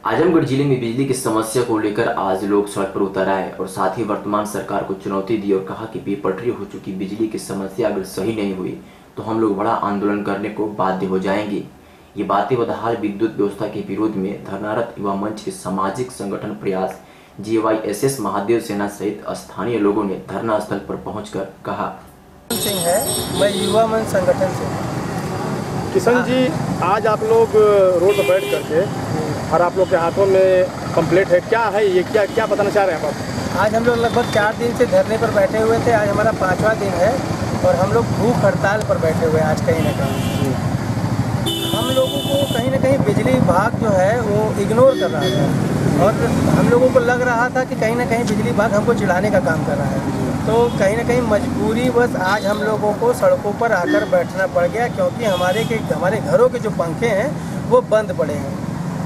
आजमगढ़ जिले में बिजली की समस्या को लेकर आज लोग सड़क पर उतर आए और साथ ही वर्तमान सरकार को चुनौती दी और कहा कि बेपटरी हो चुकी बिजली की समस्या अगर सही नहीं हुई तो हम लोग बड़ा आंदोलन करने को बाध्य हो जाएंगे। ये बातें बदहाल विद्युत व्यवस्था के विरोध में धरनारत युवा मंच के सामाजिक संगठन प्रयास JYSS महादेव सेना सहित स्थानीय लोगों ने धरना स्थल पर पहुंचकर कहा। सिंह है, मैं युवा मंच संगठन से। किशन जी, आज आप लोग रोड पर बैठ करके और आप लोग के हाथों में कंप्लेंट है, क्या है ये, क्या बताना चाह रहे हैं आप? आज हम लोग लगभग 4 दिन से धरने पर बैठे हुए थे। आज हमारा 5वां दिन है और हम लोग भूख हड़ताल पर बैठे हुए हैं। आज कहीं ना कहीं हम लोगों को कहीं ना कहीं बिजली विभाग जो है वो इग्नोर कर रहा था और हम लोगों को लग रहा था कि कहीं ना कहीं बिजली विभाग हमको चिढ़ाने का काम कर रहा है। तो कहीं ना कहीं मजबूरी बस आज हम लोगों को सड़कों पर आकर बैठना पड़ गया, क्योंकि हमारे घरों के जो पंखे हैं वो बंद पड़े हैं।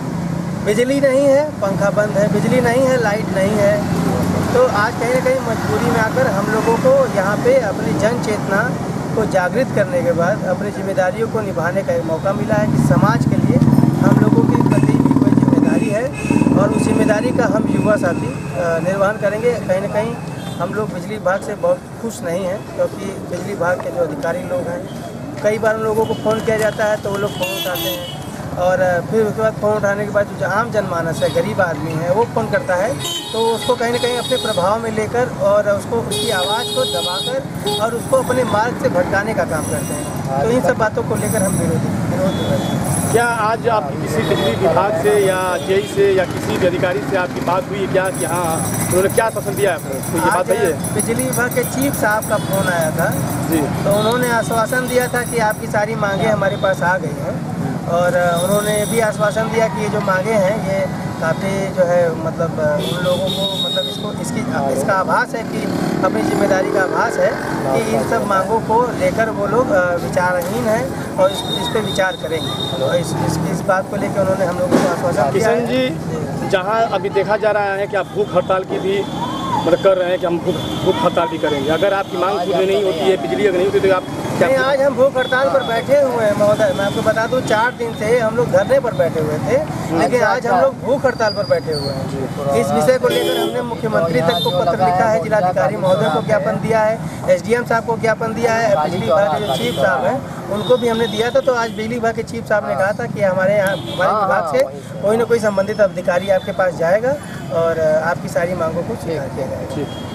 बिजली नहीं है, पंखा बंद है, बिजली नहीं है, लाइट नहीं है। तो आज कहीं ना कहीं मजबूरी में आकर हम लोगों को यहाँ पे अपनी जन चेतना को जागृत करने के बाद अपनी जिम्मेदारियों को निभाने का एक मौका मिला है कि समाज के लिए हम लोगों के प्रति भी कोई जिम्मेदारी है और उस जिम्मेदारी का हम युवा साथी निर्वहन करेंगे। कहीं ना कहीं हम लोग बिजली विभाग से बहुत खुश नहीं हैं, क्योंकि बिजली विभाग के जो अधिकारी लोग हैं, कई बार उन लोगों को फ़ोन किया जाता है तो वो लोग फ़ोन उठाते हैं और फिर उसके बाद फ़ोन उठाने के बाद जो आम जनमानस है, गरीब आदमी है, वो फ़ोन करता है तो उसको कहीं ना कहीं अपने प्रभाव में लेकर और उसको उसकी आवाज़ को दबाकर और उसको अपने मार्ग से भटकाने का काम करते हैं। तो इन सब बातों को लेकर हम विरोध करते हैं। क्या आज आपकी किसी बिजली विभाग से या जेई से या किसी भी अधिकारी से आपकी बात हुई क्या कि हाँ उन्होंने क्या शासन दिया है? तो ये बात सही है? बिजली विभाग के चीफ साहब का फ़ोन आया था जी, तो उन्होंने आश्वासन दिया था कि आपकी सारी मांगें हमारे पास आ गई हैं और उन्होंने भी आश्वासन दिया कि ये जो मांगे हैं ये काफ़ी जो है मतलब उन लोगों को मतलब इसका आभास है कि अपनी जिम्मेदारी का आभास है कि इन सब मांगों को लेकर वो लोग विचारहीन हैं और इस पे विचार करेंगे। तो इस बात को लेकर उन्होंने हम लोगों को आश्वासन दिया है। किशन जी, जहाँ अभी देखा जा रहा है कि आप भूख हड़ताल की भी मतलब कर रहे हैं कि हम भूख हड़ताल भी करेंगे, अगर आपकी मांग पूरी नहीं होती है, बिजली अगर नहीं होती तो आप नहीं, आज हम भूख हड़ताल पर बैठे हुए हैं महोदय। मैं आपको बता दूं 4 दिन से हम लोग धरने पर बैठे हुए थे, लेकिन आज हम लोग भूख हड़ताल पर बैठे हुए हैं। इस विषय को लेकर हमने मुख्यमंत्री तक को पत्र लिखा है, जिलाधिकारी महोदय को ज्ञापन दिया है, SDM साहब को ज्ञापन दिया है, बिजली विभाग के जो चीफ साहब हैं उनको भी हमने दिया था। तो आज बिजली विभाग के चीफ साहब ने कहा था कि हमारे विभाग से कोई ना कोई संबंधित अधिकारी आपके पास जाएगा और आपकी सारी मांगों को स्वीकार किया जाएगा।